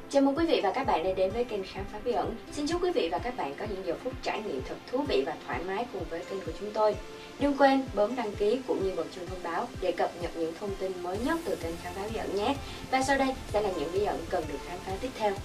Chào mừng quý vị và các bạn đã đến với kênh Khám phá bí ẩn. Xin chúc quý vị và các bạn có những giờ phút trải nghiệm thật thú vị và thoải mái cùng với kênh của chúng tôi. Đừng quên bấm đăng ký cũng như bật chuông thông báo để cập nhật những thông tin mới nhất từ kênh Khám phá bí ẩn nhé. Và sau đây sẽ là những bí ẩn cần được khám phá tiếp theo.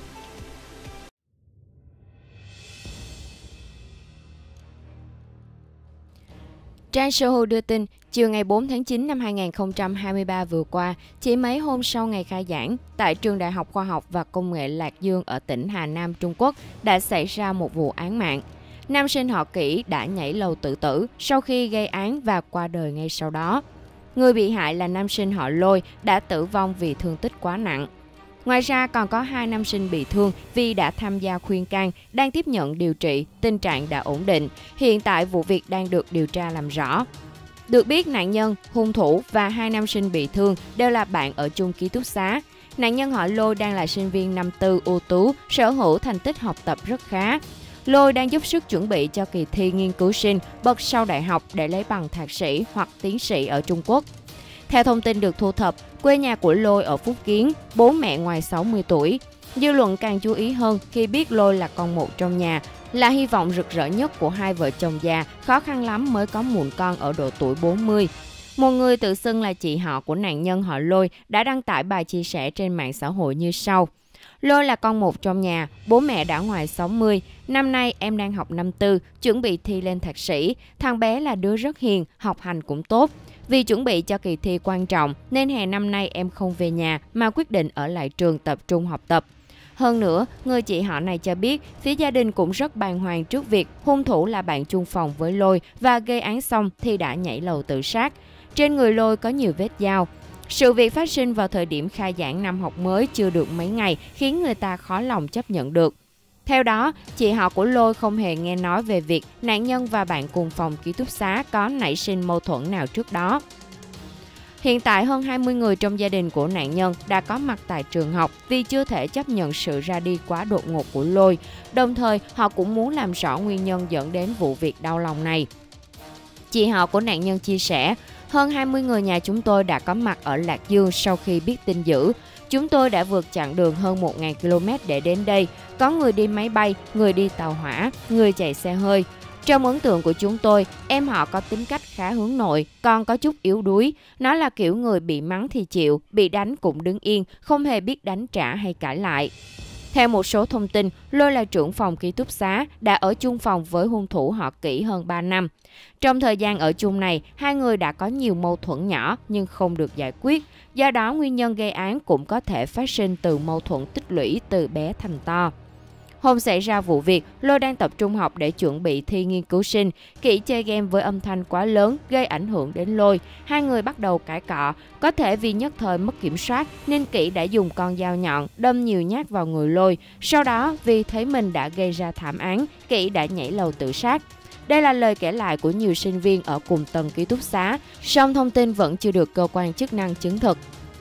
Trang Sohu đưa tin, chiều ngày 4 tháng 9 năm 2023 vừa qua, chỉ mấy hôm sau ngày khai giảng, tại Trường Đại học Khoa học và Công nghệ Lạc Dương ở tỉnh Hà Nam, Trung Quốc đã xảy ra một vụ án mạng. Nam sinh họ Kỷ đã nhảy lầu tự tử sau khi gây án và qua đời ngay sau đó. Người bị hại là nam sinh họ Lôi đã tử vong vì thương tích quá nặng. Ngoài ra còn có 2 nam sinh bị thương vì đã tham gia khuyên can, đang tiếp nhận điều trị, tình trạng đã ổn định. Hiện tại vụ việc đang được điều tra làm rõ. Được biết nạn nhân, hung thủ và 2 nam sinh bị thương đều là bạn ở chung ký túc xá. Nạn nhân họ Lôi đang là sinh viên năm tư ưu tú, sở hữu thành tích học tập rất khá. Lôi đang giúp sức chuẩn bị cho kỳ thi nghiên cứu sinh bậc sau đại học để lấy bằng thạc sĩ hoặc tiến sĩ ở Trung Quốc. Theo thông tin được thu thập, quê nhà của Lôi ở Phúc Kiến, bố mẹ ngoài 60 tuổi. Dư luận càng chú ý hơn khi biết Lôi là con một trong nhà, là hy vọng rực rỡ nhất của hai vợ chồng già, khó khăn lắm mới có mụn con ở độ tuổi 40. Một người tự xưng là chị họ của nạn nhân họ Lôi đã đăng tải bài chia sẻ trên mạng xã hội như sau. Lôi là con một trong nhà, bố mẹ đã ngoài 60. Năm nay em đang học năm tư, chuẩn bị thi lên thạc sĩ. Thằng bé là đứa rất hiền, học hành cũng tốt. Vì chuẩn bị cho kỳ thi quan trọng nên hè năm nay em không về nhà mà quyết định ở lại trường tập trung học tập. Hơn nữa, người chị họ này cho biết phía gia đình cũng rất bàng hoàng trước việc hung thủ là bạn chung phòng với Lôi và gây án xong thì đã nhảy lầu tự sát. Trên người Lôi có nhiều vết dao. Sự việc phát sinh vào thời điểm khai giảng năm học mới chưa được mấy ngày khiến người ta khó lòng chấp nhận được. Theo đó, chị họ của Lôi không hề nghe nói về việc nạn nhân và bạn cùng phòng ký túc xá có nảy sinh mâu thuẫn nào trước đó. Hiện tại hơn 20 người trong gia đình của nạn nhân đã có mặt tại trường học vì chưa thể chấp nhận sự ra đi quá đột ngột của Lôi. Đồng thời, họ cũng muốn làm rõ nguyên nhân dẫn đến vụ việc đau lòng này. Chị họ của nạn nhân chia sẻ, hơn 20 người nhà chúng tôi đã có mặt ở Lạc Dương sau khi biết tin dữ. Chúng tôi đã vượt chặng đường hơn 1.000 km để đến đây. Có người đi máy bay, người đi tàu hỏa, người chạy xe hơi. Trong ấn tượng của chúng tôi, em họ có tính cách khá hướng nội, còn có chút yếu đuối. Nó là kiểu người bị mắng thì chịu, bị đánh cũng đứng yên, không hề biết đánh trả hay cãi lại. Theo một số thông tin, Lôi là trưởng phòng ký túc xá, đã ở chung phòng với hung thủ họ Kỷ hơn 3 năm. Trong thời gian ở chung này, hai người đã có nhiều mâu thuẫn nhỏ nhưng không được giải quyết. Do đó, nguyên nhân gây án cũng có thể phát sinh từ mâu thuẫn tích lũy từ bé thành to. Hôm xảy ra vụ việc, Lôi đang tập trung học để chuẩn bị thi nghiên cứu sinh. Kỷ chơi game với âm thanh quá lớn gây ảnh hưởng đến Lôi. Hai người bắt đầu cãi cọ. Có thể vì nhất thời mất kiểm soát nên Kỷ đã dùng con dao nhọn đâm nhiều nhát vào người Lôi. Sau đó, vì thấy mình đã gây ra thảm án, Kỷ đã nhảy lầu tự sát. Đây là lời kể lại của nhiều sinh viên ở cùng tầng ký túc xá, song thông tin vẫn chưa được cơ quan chức năng chứng thực.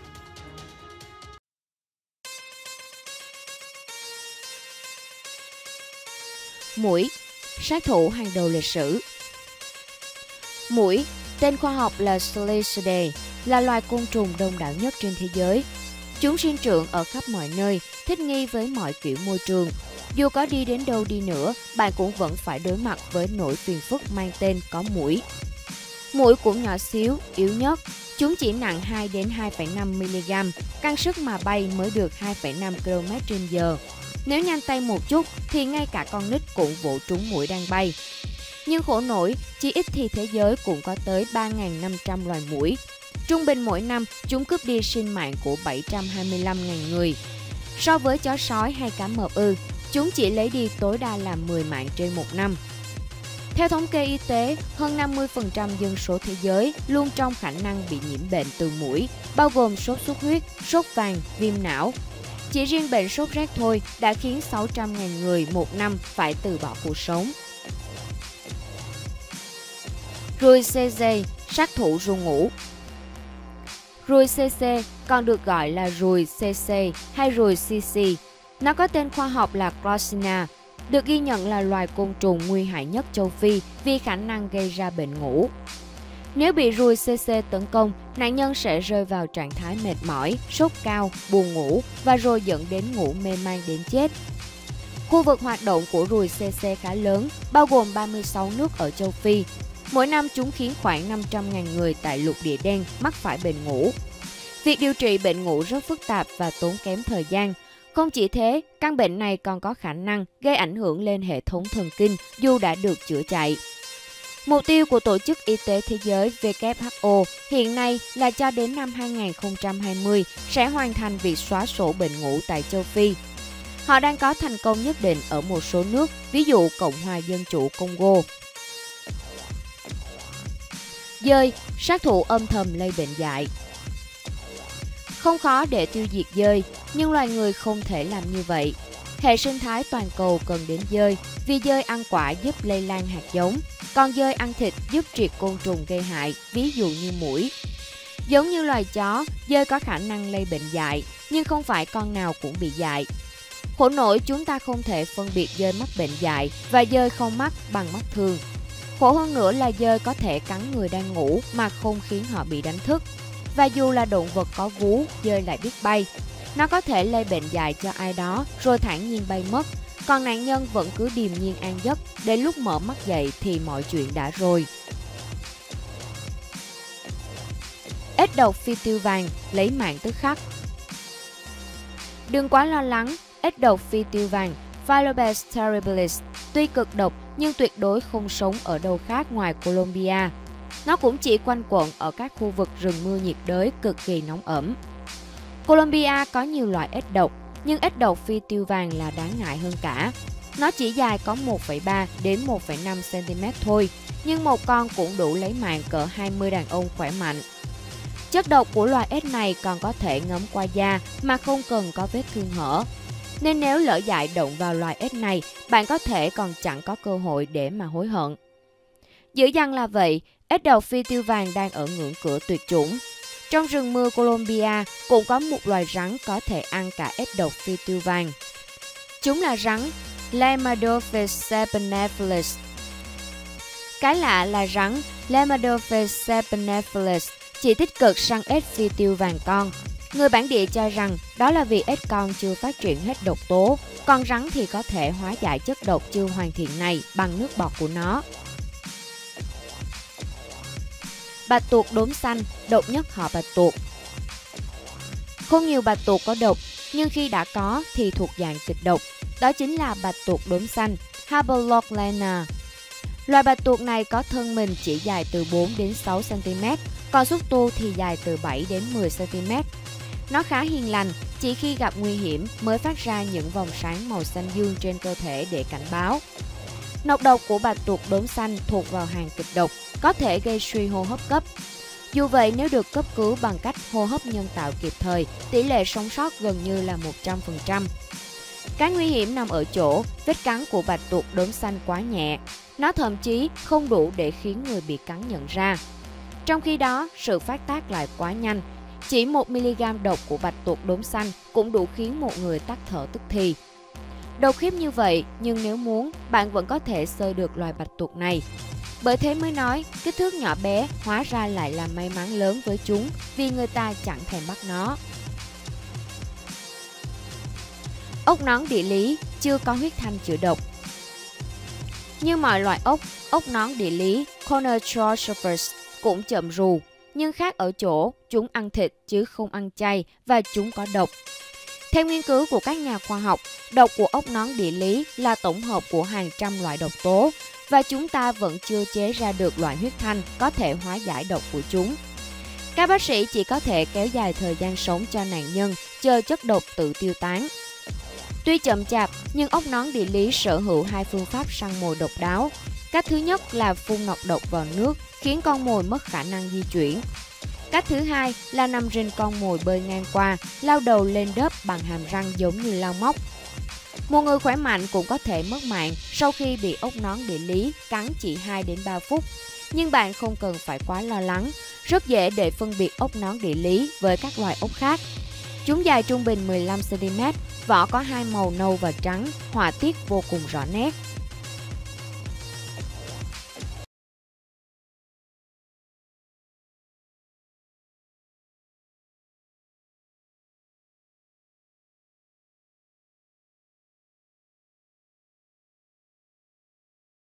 Muỗi, sát thủ hàng đầu lịch sử. Muỗi, tên khoa học là Selecidae, là loài côn trùng đông đảo nhất trên thế giới. Chúng sinh trưởng ở khắp mọi nơi, thích nghi với mọi kiểu môi trường. Dù có đi đến đâu đi nữa, bạn cũng vẫn phải đối mặt với nỗi phiền phức mang tên có muỗi. Muỗi cũng nhỏ xíu, yếu nhất. Chúng chỉ nặng 2 đến 2,5 mg, căng sức mà bay mới được 2,5 km/h. Nếu nhanh tay một chút thì ngay cả con nít cũng vỗ trúng muỗi đang bay. Nhưng khổ nổi, chỉ ít thì thế giới cũng có tới 3.500 loài muỗi. Trung bình mỗi năm, chúng cướp đi sinh mạng của 725.000 người. So với chó sói hay cá mập chúng chỉ lấy đi tối đa là 10 mạng trên một năm. Theo thống kê y tế, hơn 50% dân số thế giới luôn trong khả năng bị nhiễm bệnh từ muỗi, bao gồm sốt xuất huyết, sốt vàng, viêm não. Chỉ riêng bệnh sốt rét thôi đã khiến 600.000 người một năm phải từ bỏ cuộc sống. Ruồi CC, sát thủ ru ngủ. Ruồi CC còn được gọi là ruồi CC hay ruồi CC. Nó có tên khoa học là Glossina, được ghi nhận là loài côn trùng nguy hại nhất châu Phi vì khả năng gây ra bệnh ngủ. Nếu bị ruồi CC tấn công, nạn nhân sẽ rơi vào trạng thái mệt mỏi, sốt cao, buồn ngủ và rồi dẫn đến ngủ mê man đến chết. Khu vực hoạt động của ruồi CC khá lớn, bao gồm 36 nước ở châu Phi. Mỗi năm chúng khiến khoảng 500.000 người tại lục địa đen mắc phải bệnh ngủ. Việc điều trị bệnh ngủ rất phức tạp và tốn kém thời gian. Không chỉ thế, căn bệnh này còn có khả năng gây ảnh hưởng lên hệ thống thần kinh dù đã được chữa chạy. Mục tiêu của Tổ chức Y tế Thế giới WHO hiện nay là cho đến năm 2020 sẽ hoàn thành việc xóa sổ bệnh ngủ tại châu Phi. Họ đang có thành công nhất định ở một số nước, ví dụ Cộng hòa Dân chủ Congo. Dơi, sát thủ âm thầm lây bệnh dại. Không khó để tiêu diệt dơi, nhưng loài người không thể làm như vậy. Hệ sinh thái toàn cầu cần đến dơi, vì dơi ăn quả giúp lây lan hạt giống, còn dơi ăn thịt giúp triệt côn trùng gây hại, ví dụ như muỗi. Giống như loài chó, dơi có khả năng lây bệnh dại, nhưng không phải con nào cũng bị dại. Khổ nỗi chúng ta không thể phân biệt dơi mắc bệnh dại và dơi không mắc bằng mắt thường. Khổ hơn nữa là dơi có thể cắn người đang ngủ mà không khiến họ bị đánh thức. Và dù là động vật có vú, dơi lại biết bay. Nó có thể lây bệnh dại cho ai đó rồi thản nhiên bay mất, còn nạn nhân vẫn cứ điềm nhiên an giấc, đến lúc mở mắt dậy thì mọi chuyện đã rồi. Ếch độc phi tiêu vàng lấy mạng tức khắc. Đừng quá lo lắng, ếch độc phi tiêu vàng Phyllobates terribilis tuy cực độc nhưng tuyệt đối không sống ở đâu khác ngoài Colombia. Nó cũng chỉ quanh quẩn ở các khu vực rừng mưa nhiệt đới cực kỳ nóng ẩm. Colombia có nhiều loại ếch độc, nhưng ếch độc phi tiêu vàng là đáng ngại hơn cả. Nó chỉ dài có 1,3 đến 1,5 cm thôi, nhưng một con cũng đủ lấy mạng cỡ 20 đàn ông khỏe mạnh. Chất độc của loài ếch này còn có thể ngấm qua da mà không cần có vết thương hở. Nên nếu lỡ dại động vào loài ếch này, bạn có thể còn chẳng có cơ hội để mà hối hận. Dữ dằn là vậy, ếch độc phi tiêu vàng đang ở ngưỡng cửa tuyệt chủng. Trong rừng mưa Colombia cũng có một loài rắn có thể ăn cả ếch độc phi tiêu vàng. Chúng là rắn Lemurdophis serpeniphilis. Cái lạ là rắn Lemurdophis serpeniphilis chỉ tích cực săn ếch phi tiêu vàng con. Người bản địa cho rằng đó là vì ếch con chưa phát triển hết độc tố, còn rắn thì có thể hóa giải chất độc chưa hoàn thiện này bằng nước bọt của nó. Bạch tuộc đốm xanh, độc nhất họ bạch tuộc. Không nhiều bạch tuộc có độc, nhưng khi đã có thì thuộc dạng kịch độc. Đó chính là bạch tuộc đốm xanh, Habloclena. Loài bạch tuộc này có thân mình chỉ dài từ 4 đến 6 cm, còn xúc tu thì dài từ 7 đến 10 cm. Nó khá hiền lành, chỉ khi gặp nguy hiểm mới phát ra những vòng sáng màu xanh dương trên cơ thể để cảnh báo. Nọc độc của bạch tuộc đốm xanh thuộc vào hàng kịch độc, có thể gây suy hô hấp cấp. Dù vậy, nếu được cấp cứu bằng cách hô hấp nhân tạo kịp thời, tỷ lệ sống sót gần như là 100%. Cái nguy hiểm nằm ở chỗ, vết cắn của bạch tuộc đốm xanh quá nhẹ. Nó thậm chí không đủ để khiến người bị cắn nhận ra. Trong khi đó, sự phát tác lại quá nhanh. Chỉ 1mg độc của bạch tuộc đốm xanh cũng đủ khiến một người tắc thở tức thì. Độc khiếp như vậy, nhưng nếu muốn, bạn vẫn có thể xơi được loài bạch tuộc này. Bởi thế mới nói, kích thước nhỏ bé hóa ra lại là may mắn lớn với chúng vì người ta chẳng thèm bắt nó. Ốc nón địa lý chưa có huyết thanh chữa độc. Như mọi loại ốc nón địa lý Conotrophus cũng chậm rù, nhưng khác ở chỗ chúng ăn thịt chứ không ăn chay và chúng có độc. Theo nghiên cứu của các nhà khoa học, độc của ốc nón địa lý là tổng hợp của hàng trăm loại độc tố và chúng ta vẫn chưa chế ra được loại huyết thanh có thể hóa giải độc của chúng. Các bác sĩ chỉ có thể kéo dài thời gian sống cho nạn nhân, chờ chất độc tự tiêu tán. Tuy chậm chạp, nhưng ốc nón địa lý sở hữu hai phương pháp săn mồi độc đáo. Cách thứ nhất là phun nọc độc vào nước, khiến con mồi mất khả năng di chuyển. Cách thứ hai là nằm rình con mồi bơi ngang qua, lao đầu lên đớp bằng hàm răng giống như lao móc. Một người khỏe mạnh cũng có thể mất mạng sau khi bị ốc nón địa lý cắn chỉ 2 đến 3 phút. Nhưng bạn không cần phải quá lo lắng, rất dễ để phân biệt ốc nón địa lý với các loài ốc khác. Chúng dài trung bình 15 cm, vỏ có hai màu nâu và trắng, họa tiết vô cùng rõ nét.